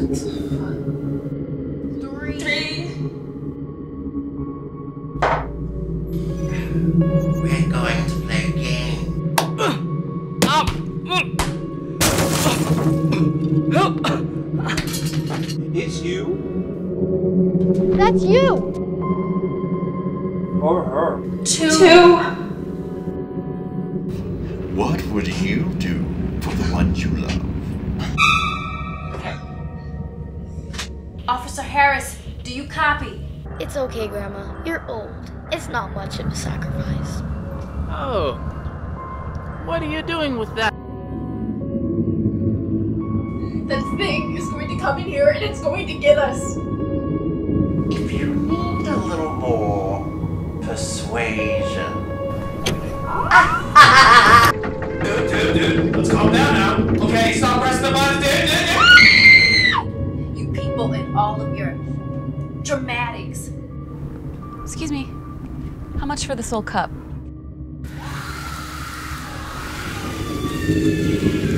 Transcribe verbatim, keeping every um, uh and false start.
Three. Three. We're going to play a game. Help! It's you? That's you! Or her? Two. Two. What would you do for the one you love? Officer Harris, do you copy? It's okay, Grandma. You're old. It's not much of a sacrifice. Oh. What are you doing with that? That thing is going to come in here and it's going to get us. If you need a little more persuasion. Dude, dude, dude, let's calm down now. Okay, stop pressing the buttons, dude, dude, dude. You people and all of your dramatics. Excuse me. How much for the soul cup?